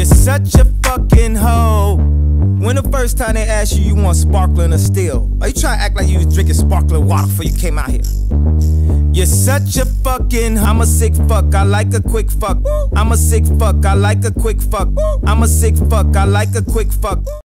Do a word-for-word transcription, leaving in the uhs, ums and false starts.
such a fucking hoe. When the first time they asked you, you want sparkling or still? Are you trying to act like you was drinking sparkling water before you came out here? You're such a fucking, I'm a sick fuck, I like a quick fuck. I'm a sick fuck, I like a quick fuck. I'm a sick fuck, I like a quick fuck.